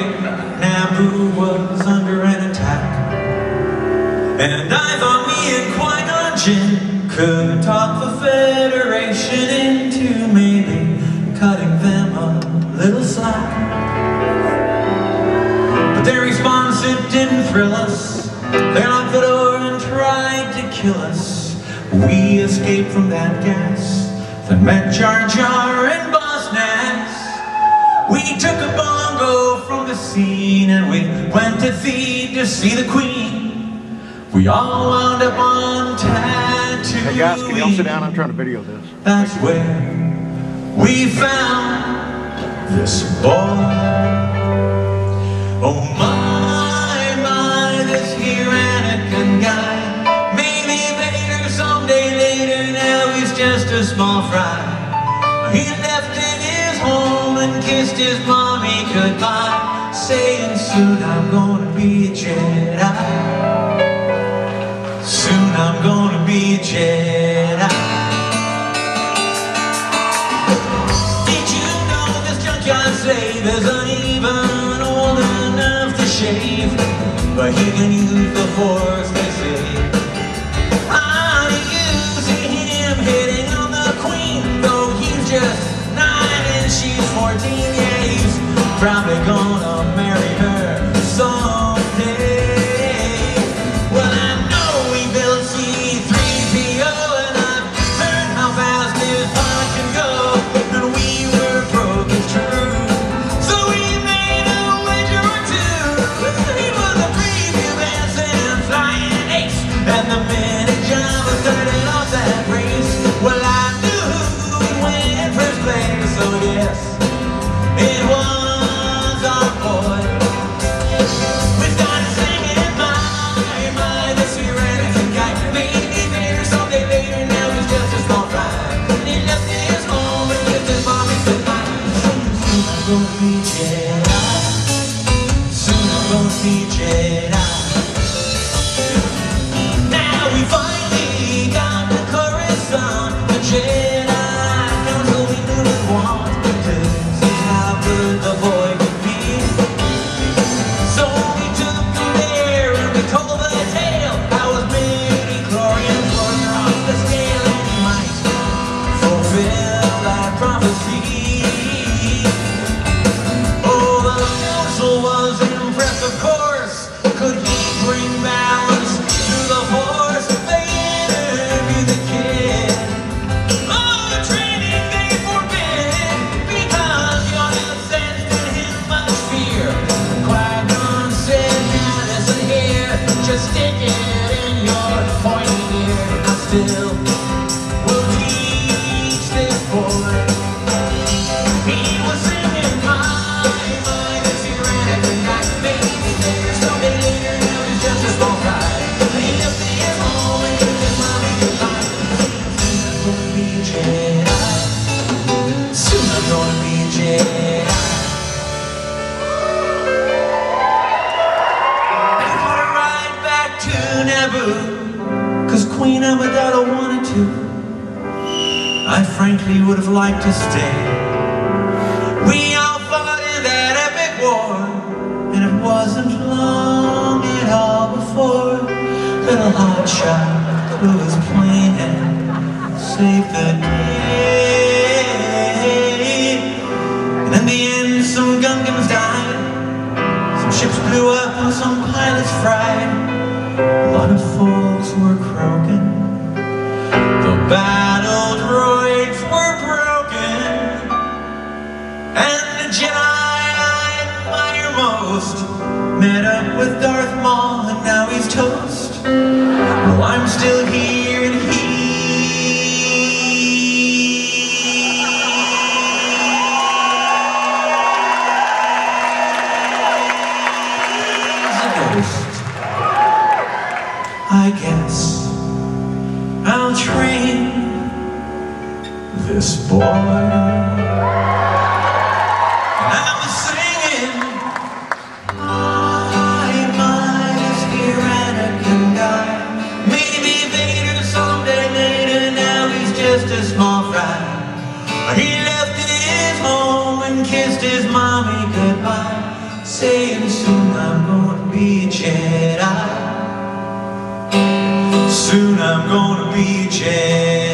Naboo was under an attack. And I thought me and Qui-Gon Jinn could talk the Federation into maybe cutting them a little slack. But their response, it didn't thrill us. They locked the door and tried to kill us. We escaped from that gas, then met Jar Jar and Boss Nass. We took a bongo from the scene and we went to Theed to see the Queen. We all wound up on Tatooine. Hey guys, can y'all sit down? I'm trying to video this. That's where we found this boy. Oh my, this here Anakin guy. Maybe Vader someday later, now he's just a small fry. He left in his home and kissed his mommy goodbye, saying soon I'm gonna be a Jedi. Soon I'm gonna be a Jedi. Did you know this junkyard slave isn't even old enough to shave? But he can use the Force, they say. I'm using him hitting on the Queen, though he's just 9 and she's 14. Yeah, he's probably gonna marry her someday. Well, I know we built C-3PO, and I've heard how fast his heart can go, and we were broke, it's true. So we made a wager or two. He was a preview dance and flying ace, and the minute Jabba started off that race, well, I knew he'd win first place. So yes, it was our boy. We started singing, my, this here Anakin guy. Maybe Vader someday later, now he's just a small fry. And he left his home and kissed his mommy goodbye. Soon I'm gonna be Jedi. Soon I'm gonna be Jedi. Now we finally got the Coruscant, the Jedi Council we knew we wanted to see how good the boy could be. So we took him there and we told the tale how his midi-chlorians were off the scale, and he might fulfill that prophecy. Oh, the council was impressed, of course. Could he bring balance to the Force? They interviewed the kid. Oh, training they forbid, because Yoda sensed in him much fear. Qui-Gon said, now listen here, just stick it in your pointy ear. I still will teach this boy. He was singing, my, this here Anakin guy. Maybe later, someday later, now he's just a small fry. He left his home and kissed his mommy goodbye. Soon I'm gonna be a Jedi. Soon I'm gonna be a Jedi. I wanna ride back to Naboo, 'cause Queen Amidala wanted to. I frankly would have liked to stay. We all fought in that epic war, and it wasn't long at all before little hotshot blew his plane and saved the day. And in the end, some Gungans died, some ships blew up, and some pilots fried. A lot of folks were croaking. The battle droids were broken, and the Jedi I admire most met up with Darth Maul, and now he's toast. Well, I'm still here and he's a ghost. I guess I'll train this boy. And I was singing, my, this here Anakin guy. Maybe Vader someday later, now he's just a small fry. He left his home and kissed his mommy goodbye. saying soon I'm gonna be a Jedi. Soon I'm gonna be a Jedi.